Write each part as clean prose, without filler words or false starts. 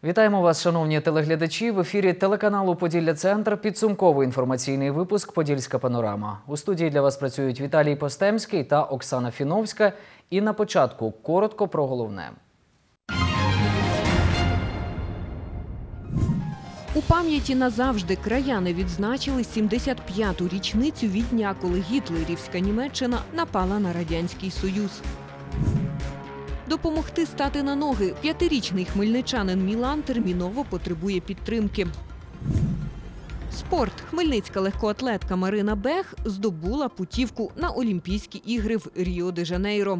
Вітаємо вас, шановні телеглядачі. В ефірі телеканалу «Поділля-Центр» підсумковий інформаційний випуск «Подільська панорама». У студії для вас працюють Віталій Постемський та Оксана Фіновська. І на початку коротко про головне. У пам'яті назавжди краяни відзначили 75-ту річницю від дня, коли гітлерівська Німеччина напала на Радянський Союз. Допомогти стати на ноги 5-річний хмельничанин Мілан терміново потребує підтримки. Спорт. Хмельницька легкоатлетка Марина Бех здобула путівку на Олімпійські ігри в Ріо-де-Жанейро.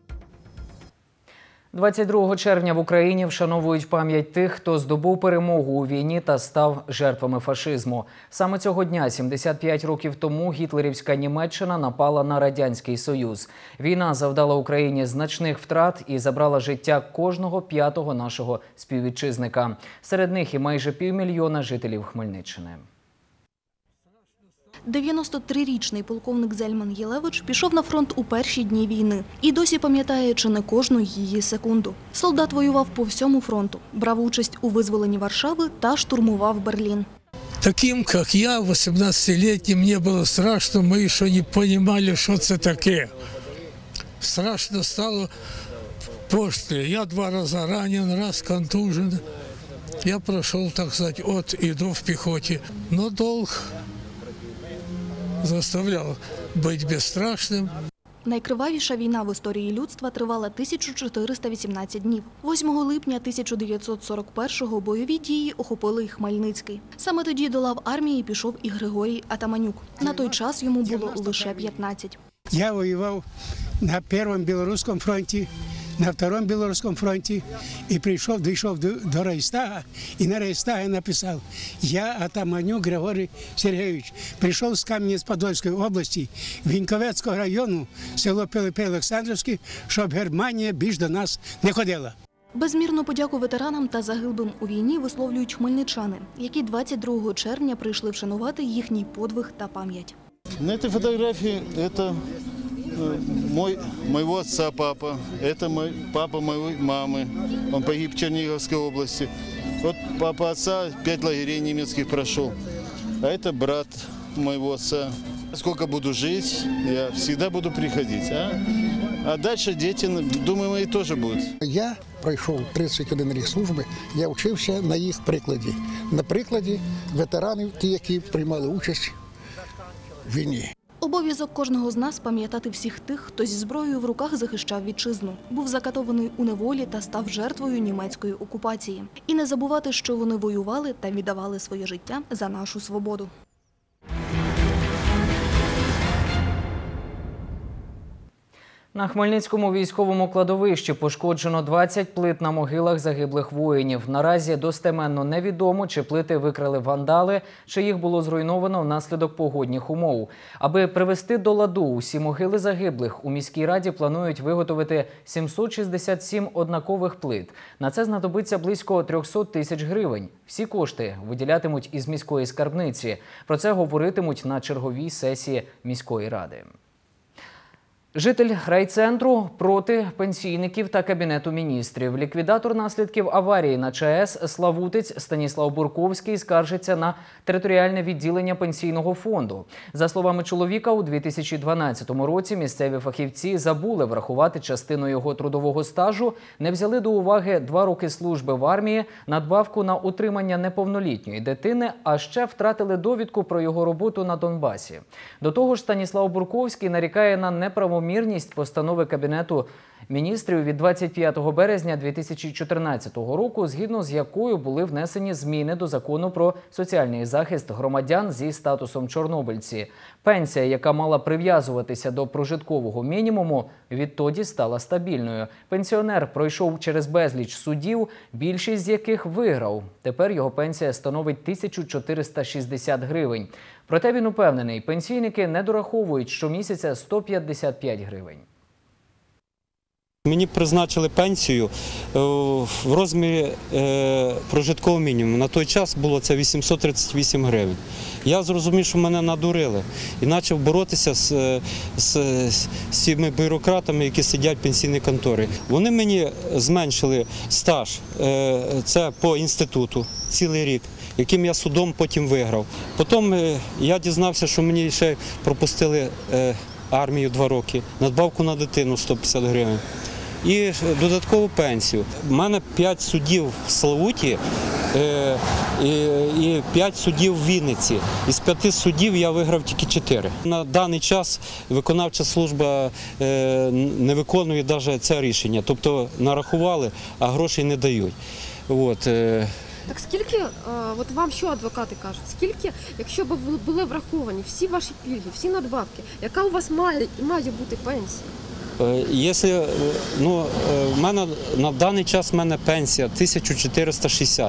22 червня в Україні вшановують пам'ять тих, хто здобув перемогу у війні та став жертвами фашизму. Саме цього дня, 75 років тому, гітлерівська Німеччина напала на Радянський Союз. Війна завдала Україні значних втрат і забрала життя кожного 5-го нашого співвітчизника. Серед них і майже 500 000 жителів Хмельниччини. 93-річний полковник Зельман Єлевич пішов на фронт у перші дні війни. І досі пам'ятає чи не кожну її секунду. Солдат воював по всьому фронту, брав участь у визволенні Варшави та штурмував Берлін. Таким, как я, 18-летним, мне было страшно, мы еще не понимали, что это такое. Страшно стало после. Я 2 раза ранен, раз контужен. Я прошел, так сказать, от и до в пехоте. Но долг заставляв бути безстрашним. Найкривавіша війна в історії людства тривала 1418 днів. 8 липня 1941-го бойові дії охопили й Хмельницький. Саме тоді до лав армії пішов і Григорій Атаманюк. На той час йому було лише 15. Я воював на Першому Білоруському фронті, на Второму Білоруському фронті і дійшов до Рейхстага, і на Рейхстагі написав: «Я Атаманюк Григорій Сергійович, прийшов з Кам'янець-Подільської області, Віньковецького району, село Пилипи-Олександрівське, щоб Германія більш до нас не ходила». Безмірну подяку ветеранам та загиблим у війні висловлюють хмельничани, які 22 червня прийшли вшанувати їхній подвиг та пам'ять. На этой фотографии это моего отца папа, это папа моей мамы, он погиб в Черниговской области. Вот папа отца 5 лагерей немецких прошел, а это брат моего отца. Сколько буду жить, я всегда буду приходить, а дальше дети, думаю, мои тоже будут. Я пройшов 31 рік служби, я вчився на їх прикладі. На прикладі ветеранів, ті, які приймали участь в війні. Обов'язок кожного з нас пам'ятати всіх тих, хто зі зброєю в руках захищав вітчизну, був закатований у неволі та став жертвою німецької окупації. І не забувати, що вони воювали та віддавали своє життя за нашу свободу. На Хмельницькому військовому кладовищі пошкоджено 20 плит на могилах загиблих воїнів. Наразі достеменно невідомо, чи плити викрали вандали, чи їх було зруйновано внаслідок погодних умов. Аби привести до ладу усі могили загиблих, у міській раді планують виготовити 767 однакових плит. На це знадобиться близько 300 тисяч гривень. Всі кошти виділятимуть із міської скарбниці. Про це говоритимуть на черговій сесії міської ради. Житель райцентру проти пенсійників та Кабінету міністрів. Ліквідатор наслідків аварії на ЧАЕС Славутець Станіслав Бурковський скаржиться на територіальне відділення пенсійного фонду. За словами чоловіка, у 2012 році місцеві фахівці забули врахувати частину його трудового стажу, не взяли до уваги 2 роки служби в армії, надбавку на утримання неповнолітньої дитини, а ще втратили довідку про його роботу на Донбасі. До того ж, Станіслав Бурковський нарікає на неправомірність постанови Кабінету міністрів від 25 березня 2014 року, згідно з якою були внесені зміни до Закону про соціальний захист громадян зі статусом чорнобильці. Пенсія, яка мала прив'язуватися до прожиткового мінімуму, відтоді стала стабільною. Пенсіонер пройшов через безліч судів, більшість з яких виграв. Тепер його пенсія становить 1460 гривень. Проте він упевнений, пенсійники не дораховують щомісяця 155 гривень. Мені призначили пенсію в розмірі прожиткового мінімуму. На той час було це 838 гривень. Я зрозумів, що мене надурили і почав боротися з цими бюрократами, які сидять в пенсійній конторі. Вони мені зменшили стаж, це по інституту, цілий рік, яким я судом потім виграв. Потім я дізнався, що мені ще пропустили армію 2 роки, надбавку на дитину 150 гривень. І додаткову пенсію. У мене 5 судів в Славуті і 5 судів в Вінниці. Із 5 судів я виграв тільки 4. На даний час виконавча служба не виконує навіть це рішення. Тобто нарахували, а грошей не дають. Так скільки, от вам що адвокати кажуть, скільки, якщо б були враховані всі ваші пільги, всі надбавки, яка у вас має бути пенсія? Якщо, в мене на даний час в мене пенсія 1460.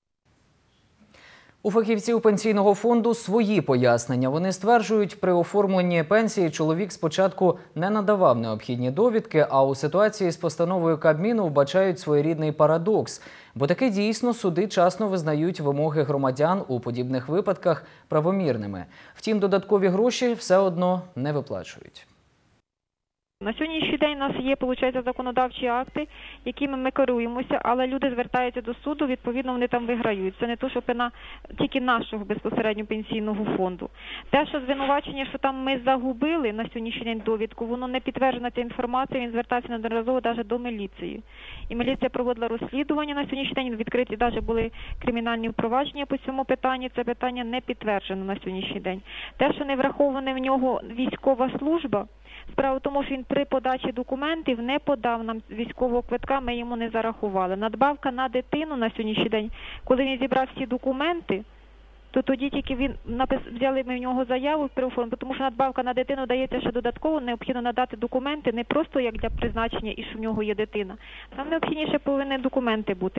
У фахівців пенсійного фонду свої пояснення. Вони стверджують, при оформленні пенсії чоловік спочатку не надавав необхідні довідки, а у ситуації з постановою Кабміну вбачають своєрідний парадокс. Бо таки дійсно суди часно визнають вимоги громадян у подібних випадках правомірними. Втім, додаткові гроші все одно не виплачують. На сьогоднішній день у нас є, виходить, законодавчі акти, якими ми керуємося, але люди звертаються до суду, відповідно, вони там виграють. Це не то, що вина тільки нашого безпосередньо пенсійного фонду. Те, що звинувачення, що там ми загубили на сьогоднішній день довідку, воно не підтверджена ця інформація, він звертався неодноразово навіть до міліції. І міліція проводила розслідування на сьогоднішній день, відкриті навіть були кримінальні впровадження по цьому питанню, це питання не підтверджено на сьогоднішній день. Те, що не врахована в нього військова служба, справа в тому, що він при подачі документів не подав нам військового квитка, ми йому не зарахували. Надбавка на дитину на сьогоднішній день, коли він зібрав всі документи, то тоді тільки взяли ми в нього заяву при оформленні, тому що надбавка на дитину дається ще додатково, необхідно надати документи, не просто як для призначення і що в нього є дитина. Там необхідніше повинні документи бути.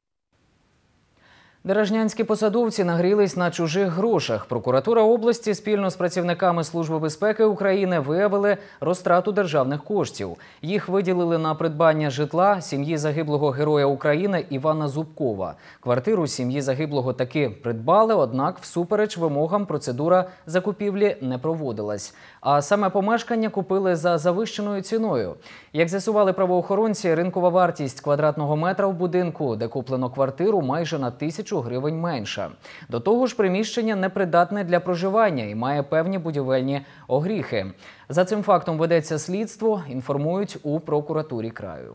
Деражнянські посадовці нагрілись на чужих грошах. Прокуратура області спільно з працівниками Служби безпеки України виявили розтрату державних коштів. Їх виділили на придбання житла сім'ї загиблого героя України Івана Зубкова. Квартиру сім'ї загиблого таки придбали, однак всупереч вимогам процедура закупівлі не проводилась. А саме помешкання купили за завищеною ціною. Як з'ясували правоохоронці, ринкова вартість квадратного метра в будинку, де куплено квартиру, майже на 1000 гривень менша. До того ж, приміщення непридатне для проживання і має певні будівельні огріхи. За цим фактом ведеться слідство, інформують у прокуратурі краю.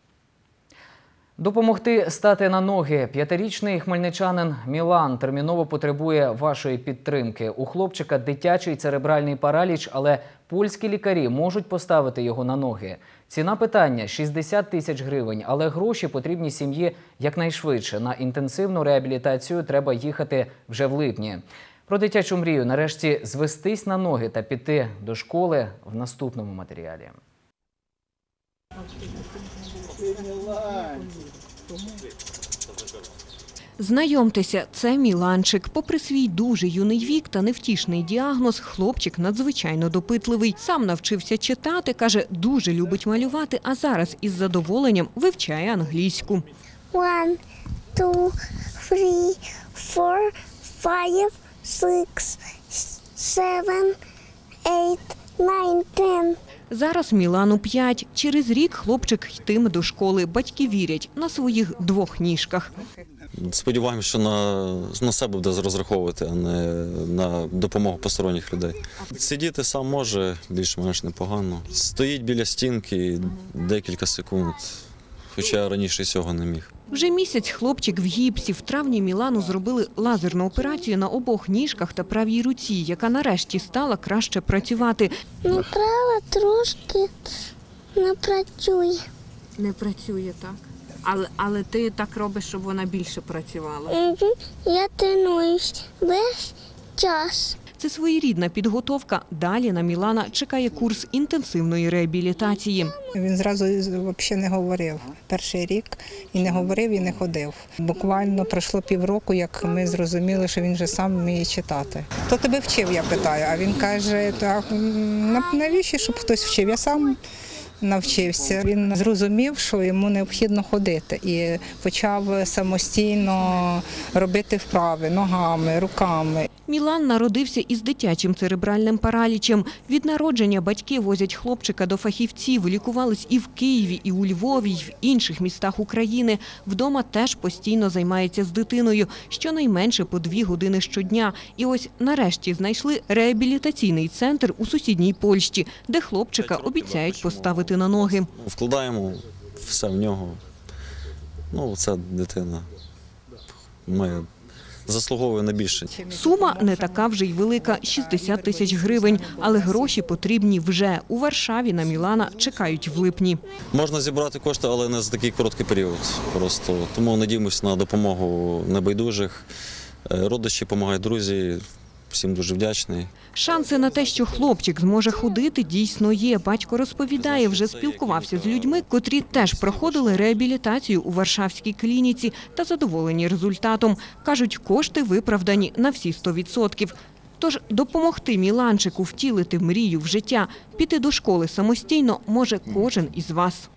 Допомогти стати на ноги 5-річний хмельничанин Мілан терміново потребує вашої підтримки. У хлопчика дитячий церебральний параліч, але польські лікарі можуть поставити його на ноги. Ціна питання – 60 тисяч гривень, але гроші потрібні сім'ї якнайшвидше. На інтенсивну реабілітацію треба їхати вже в липні. Про дитячу мрію нарешті звестись на ноги та піти до школи в наступному матеріалі. Знайомтеся, це Міланчик. Попри свій дуже юний вік та невтішний діагноз, хлопчик надзвичайно допитливий. Сам навчився читати, каже, дуже любить малювати, а зараз із задоволенням вивчає англійську. 1, 2, 3, 4, 5, 6, 7, 8, 9, 10. Зараз Мілану 5. Через рік хлопчик йтиме до школи. Батьки вірять на своїх 2 ніжках. Сподіваємося, що на себе буде розраховувати, а не на допомогу посторонніх людей. Сидіти сам може, більш-менш непогано. Стоїть біля стінки декілька секунд, хоча я раніше цього не міг. Вже місяць хлопчик в гіпсі. В травні Мілану зробили лазерну операцію на обох ніжках та правій руці, яка нарешті стала краще працювати. Права трошки не працює. Не працює, так? Але ти так робиш, щоб вона більше працювала? Я тренуюсь весь час. Це своєрідна підготовка. Далі на Мілана чекає курс інтенсивної реабілітації. Він зразу взагалі не говорив. Перший рік і не говорив, і не ходив. Буквально пройшло півроку, як ми зрозуміли, що він вже сам вміє читати. Хто тебе вчив, я питаю, а він каже, так, навіщо, щоб хтось вчив? Я сам навчився. Він зрозумів, що йому необхідно ходити і почав самостійно робити вправи ногами, руками. Мілан народився із дитячим церебральним паралічем. Від народження батьки возять хлопчика до фахівців. Лікувались і в Києві, і у Львові, і в інших містах України. Вдома теж постійно займається з дитиною, щонайменше по 2 години щодня. І ось нарешті знайшли реабілітаційний центр у сусідній Польщі, де хлопчика обіцяють поставити на ноги. Вкладаємо все в нього. Ну, це дитина. Ми заслуговує на більше. Сума не така вже й велика – 60 тисяч гривень. Але гроші потрібні вже. У Варшаві на Мілана чекають в липні. Можна зібрати кошти, але не за такий короткий період. Просто тому надіємося на допомогу небайдужих. Родичі допомагають, друзі. Всім дуже вдячний. Шанси на те, що хлопчик зможе ходити, дійсно є. Батько розповідає, вже спілкувався з людьми, котрі теж проходили реабілітацію у Варшавській клініці та задоволені результатом. Кажуть, кошти виправдані на всі 100%. Тож допомогти Міланчику втілити мрію в життя, піти до школи самостійно може кожен із вас.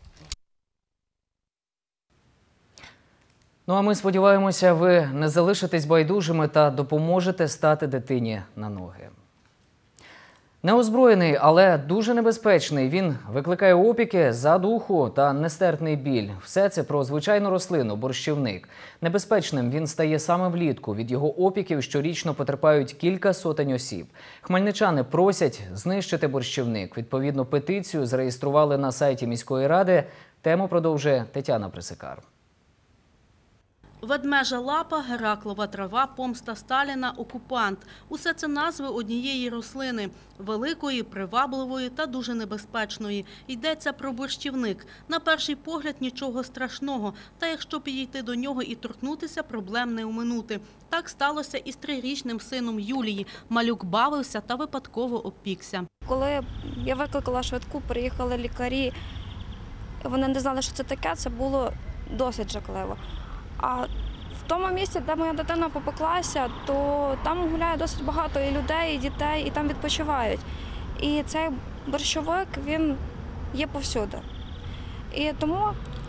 Ну а ми сподіваємося, ви не залишитесь байдужими та допоможете стати дитині на ноги. Неозброєний, але дуже небезпечний. Він викликає опіки, задуху та нестерпний біль. Все це про звичайну рослину – борщівник. Небезпечним він стає саме влітку. Від його опіків щорічно потерпають кілька сотень осіб. Хмельничани просять знищити борщівник. Відповідну петицію зареєстрували на сайті міської ради. Тему продовжує Тетяна Присикар. Ведмежа лапа, Гераклова трава, помста Сталіна, окупант – усе це назви однієї рослини – великої, привабливої та дуже небезпечної. Йдеться про борщівник. На перший погляд нічого страшного, та якщо підійти до нього і торкнутися, проблем не оминути. Так сталося і з 3-річним сином Юлії. Малюк бавився та випадково обпікся. Коли я викликала швидку, приїхали лікарі, вони не знали, що це таке, це було досить жахливо. А в тому місці, де моя дитина попеклася, то там гуляє досить багато і людей, і дітей, і там відпочивають. І цей борщовик, він є повсюди. І тому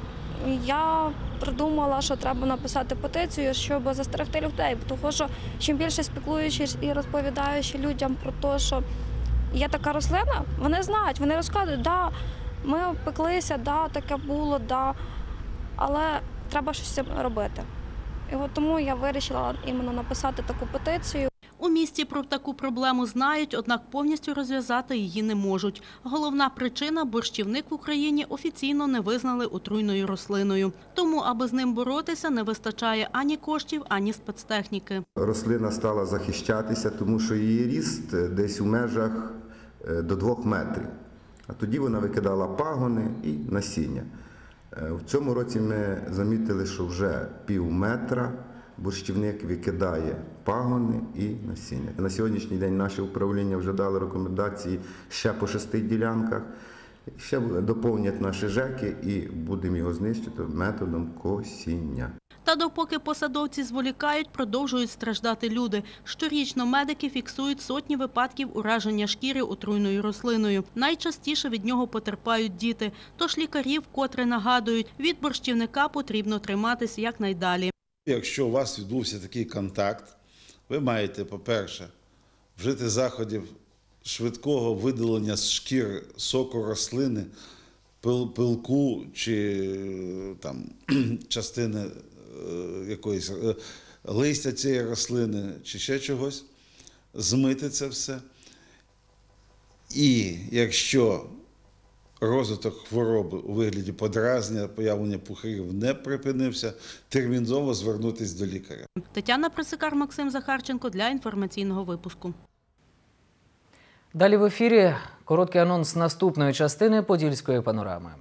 я придумала, що треба написати петицію, щоб застерегти людей. Тому що чим більше спілкуючись і розповідаючи людям про те, що є така рослина, вони знають, вони розказують, да, ми пеклися, да, таке було, да, але треба щось з цим робити. І от тому я вирішила іменно написати таку петицію. У місті про таку проблему знають, однак повністю розв'язати її не можуть. Головна причина – борщівник в Україні офіційно не визнали отруйною рослиною. Тому, аби з ним боротися, не вистачає ані коштів, ані спецтехніки. Рослина стала захищатися, тому що її ріст десь у межах до 2 метрів. А тоді вона викидала пагони і насіння. В цьому році ми замітили, що вже пів метра борщівник викидає пагони і насіння. На сьогоднішній день наше управління вже дало рекомендації ще по 6 ділянках. Ще доповнять наші ЖЕКи і будемо його знищити методом косіння. Та допоки посадовці зволікають, продовжують страждати люди. Щорічно медики фіксують сотні випадків ураження шкіри отруйною рослиною. Найчастіше від нього потерпають діти. Тож лікарі вкотре нагадують, від борщівника потрібно триматися якнайдалі. Якщо у вас відбувся такий контакт, ви маєте, по-перше, вжити заходів швидкого видалення з шкіри соку рослини, пилку чи там, частини якоїсь листя цієї рослини чи ще чогось, змити це все. І якщо розвиток хвороби у вигляді подразнення, появлення пухирів не припинився, терміново звернутися до лікаря. Тетяна Присикар, Максим Захарченко для інформаційного випуску. Далі в ефірі короткий анонс наступної частини «Подільської панорами».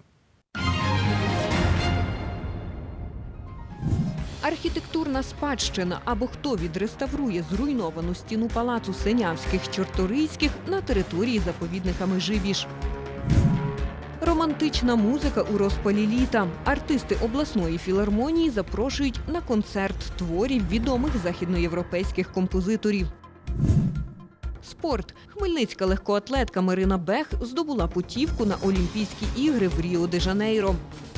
Архітектурна спадщина або хто відреставрує зруйновану стіну палацу Синявських-Чорторийських на території заповідника Межибіж. Романтична музика у розпалі літа. Артисти обласної філармонії запрошують на концерт творів відомих західноєвропейських композиторів. Спорт. Хмельницька легкоатлетка Марина Бех здобула путівку на Олімпійські ігри в Ріо-де-Жанейро.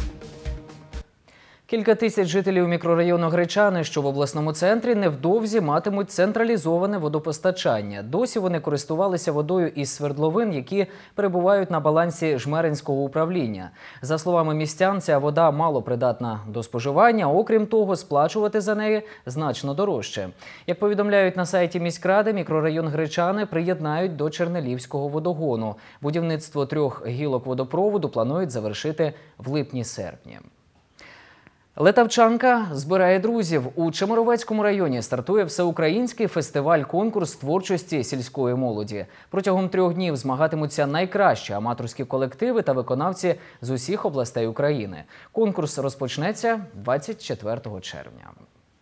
Кілька тисяч жителів мікрорайону Гречани, що в обласному центрі, невдовзі матимуть централізоване водопостачання. Досі вони користувалися водою із свердловин, які перебувають на балансі Жмеринського управління. За словами містян, ця вода мало придатна до споживання, окрім того, сплачувати за неї значно дорожче. Як повідомляють на сайті міськради, мікрорайон Гречани приєднають до Чернелівського водогону. Будівництво 3 гілок водопроводу планують завершити в липні-серпні. Летавчанка збирає друзів. У Чемеровецькому районі стартує всеукраїнський фестиваль-конкурс творчості сільської молоді. Протягом 3 днів змагатимуться найкращі аматорські колективи та виконавці з усіх областей України. Конкурс розпочнеться 24 червня.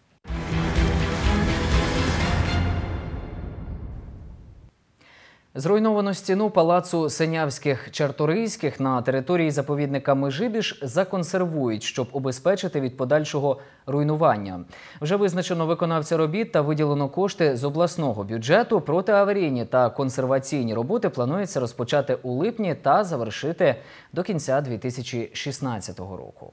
Зруйновану стіну палацу Синявських-Чарторийських на території заповідника Межибіж законсервують, щоб убезпечити від подальшого руйнування. Вже визначено виконавця робіт та виділено кошти з обласного бюджету. Протиаварійні та консерваційні роботи планується розпочати у липні та завершити до кінця 2016 року.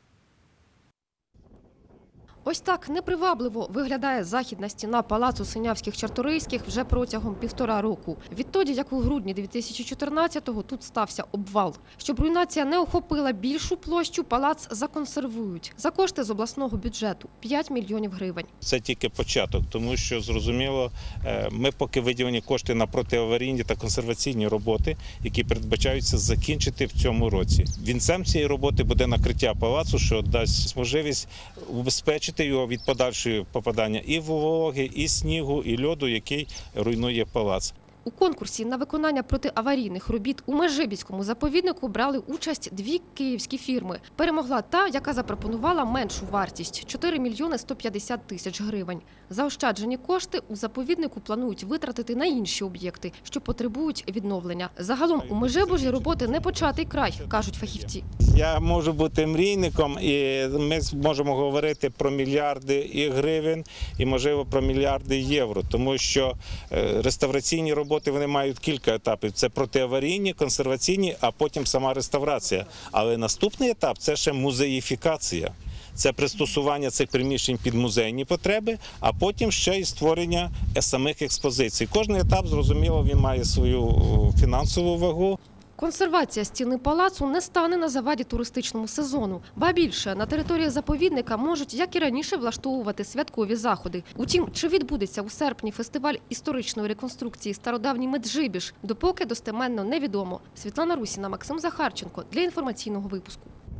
Ось так непривабливо виглядає західна стіна палацу Синявських-Чарторийських вже протягом 1,5 року. Відтоді, як у грудні 2014-го тут стався обвал. Щоб руйнація не охопила більшу площу, палац законсервують. За кошти з обласного бюджету – 5 мільйонів гривень. Це тільки початок, тому що, зрозуміло, ми поки виділені кошти на протиаварійні та консерваційні роботи, які передбачаються закінчити в цьому році. Вінцем цієї роботи буде накриття палацу, що дасть можливість убезпечити його від подальшого попадання і вологи, і снігу, і льоду, який руйнує палац. У конкурсі на виконання протиаварійних робіт у Межибіському заповіднику брали участь 2 київські фірми. Перемогла та, яка запропонувала меншу вартість – 4 мільйони 150 тисяч гривень. Заощаджені кошти у заповіднику планують витратити на інші об'єкти, що потребують відновлення. Загалом у Межибужі роботи не початий край, кажуть фахівці. Я можу бути мрійником, і ми можемо говорити про мільярди і гривень, і, можливо, про мільярди євро, тому що реставраційні роботи вони мають кілька етапів. Це протиаварійні, консерваційні, а потім сама реставрація. Але наступний етап – це ще музеїфікація. Це пристосування цих приміщень під музейні потреби, а потім ще й створення самих експозицій. Кожний етап, зрозуміло, він має свою фінансову вагу. Консервація стіни палацу не стане на заваді туристичному сезону. Ба більше, на території заповідника можуть, як і раніше, влаштовувати святкові заходи. Утім, чи відбудеться у серпні фестиваль історичної реконструкції «Стародавній Меджибіж», допоки достеменно невідомо. Світлана Русіна, Максим Захарченко для інформаційного випуску.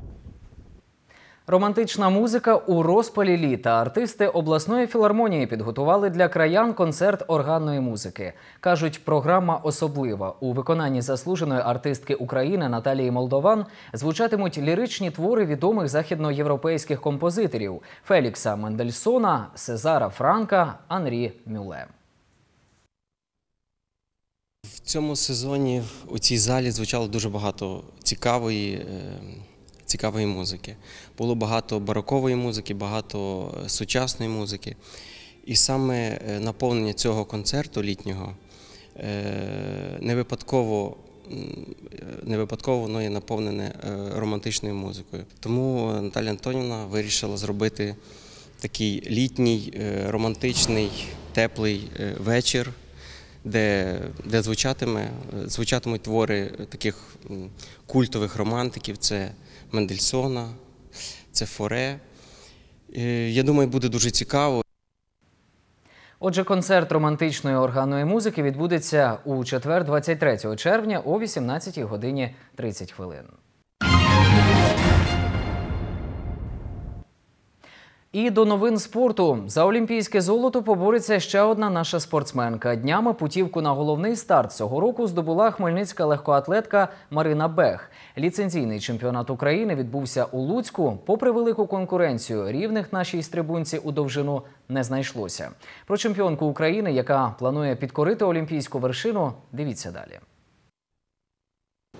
Романтична музика у розпалі літа. Артисти обласної філармонії підготували для краян концерт органної музики. Кажуть, програма особлива. У виконанні заслуженої артистки України Наталії Молдован звучатимуть ліричні твори відомих західноєвропейських композиторів – Фелікса Мендельсона, Сезара Франка, Анрі Мюле. В цьому сезоні у цій залі звучало дуже багато цікавої музики. Було багато барокової музики, багато сучасної музики. І саме наповнення цього концерту літнього не випадково воно є наповнене романтичною музикою. Тому Наталія Антонівна вирішила зробити такий літній, романтичний, теплий вечір, де звучатимуть твори таких культових романтиків. Це Мендельсона, це Форе. Я думаю, буде дуже цікаво. Отже, концерт романтичної органної музики відбудеться у четвер, 23 червня о 18 годині 30 хвилин. І до новин спорту. За олімпійське золото побореться ще одна наша спортсменка. Днями путівку на головний старт цього року здобула хмельницька легкоатлетка Марина Бех. Ліцензійний чемпіонат України відбувся у Луцьку. Попри велику конкуренцію, рівних нашій стрибунці у довжину не знайшлося. Про чемпіонку України, яка планує підкорити олімпійську вершину, дивіться далі.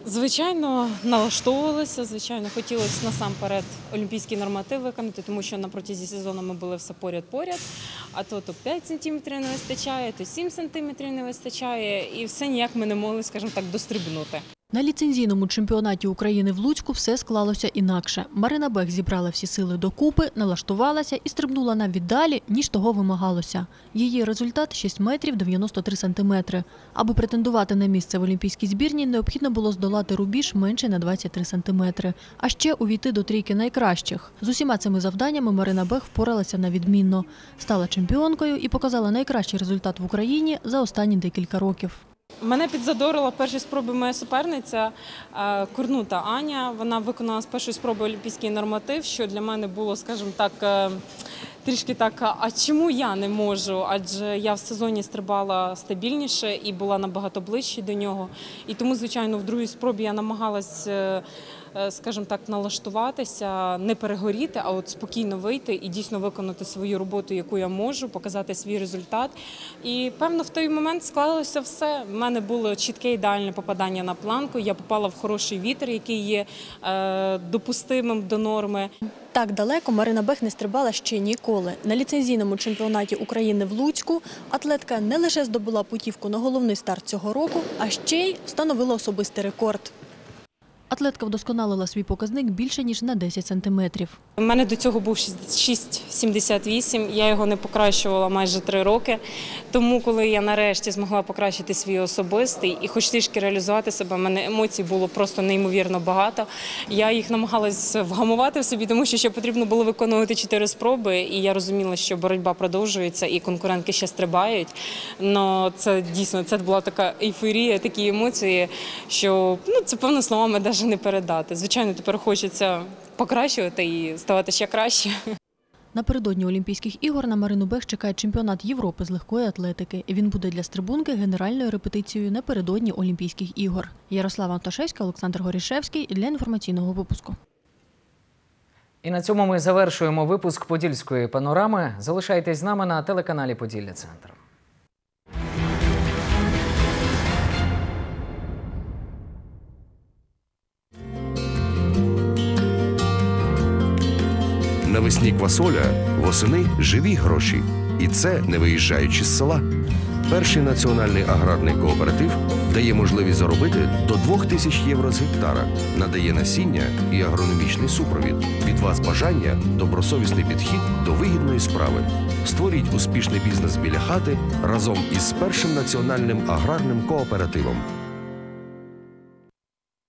Звичайно, налаштовувалися, звичайно, хотілося насамперед олімпійський норматив виконати, тому що на протязі сезону ми були все поряд-поряд, а то 5 сантиметрів не вистачає, то 7 сантиметрів не вистачає, і все ніяк ми не могли, скажімо так, дострибнути. На ліцензійному чемпіонаті України в Луцьку все склалося інакше. Марина Бех зібрала всі сили докупи, налаштувалася і стрибнула навіть далі, ніж того вимагалося. Її результат – 6 метрів 93 сантиметри. Аби претендувати на місце в олімпійській збірні, необхідно було здолати рубіж менше на 23 сантиметри. А ще увійти до трійки найкращих. З усіма цими завданнями Марина Бех впоралася на відмінно. Стала чемпіонкою і показала найкращий результат в Україні за останні декілька років. Мене підзадорила в першій спробі моя суперниця Курнута Аня. Вона виконала з першої спроби олімпійський норматив, що для мене було, скажімо так, трішки так, а чому я не можу? Адже я в сезоні стрибала стабільніше і була набагато ближче до нього. І тому, звичайно, в другій спробі я намагалась, скажімо так, налаштуватися, не перегоріти, а от спокійно вийти і дійсно виконати свою роботу, яку я можу, показати свій результат. І, певно, в той момент склалося все. В мене було чітке ідеальне попадання на планку, я попала в хороший вітер, який є допустимим до норми. Так далеко Марина Бех не стрибала ще ніколи. На ліцензійному чемпіонаті України в Луцьку атлетка не лише здобула путівку на головний старт цього року, а ще й встановила особистий рекорд. Атлетка вдосконалила свій показник більше, ніж на 10 сантиметрів. У мене до цього був 6,78, я його не покращувала майже 3 роки. Тому, коли я нарешті змогла покращити свій особистий і хоч трішки реалізувати себе, в мене емоцій було просто неймовірно багато. Я їх намагалась вгамувати в собі, тому що ще потрібно було виконувати 4 спроби, і я розуміла, що боротьба продовжується і конкурентки ще стрибають. Но це дійсно, це була така ейфорія, такі емоції, що це, певно, словами навіть не передати. Звичайно, тепер хочеться покращувати і ставати ще краще. Напередодні Олімпійських ігор на Марину Бех чекає чемпіонат Європи з легкої атлетики. Він буде для стрибунки генеральною репетицією напередодні Олімпійських ігор. Ярослава Антошевська, Олександр Горішевський для інформаційного випуску. І на цьому ми завершуємо випуск «Подільської панорами». Залишайтесь з нами на телеканалі «Поділля Центр». Навесні квасоля, восени живі гроші. І це не виїжджаючи з села. Перший національний аграрний кооператив дає можливість заробити до 2000 євро з гектара, надає насіння і агрономічний супровід. Від вас бажання – добросовісний підхід до вигідної справи. Створіть успішний бізнес біля хати разом із першим національним аграрним кооперативом.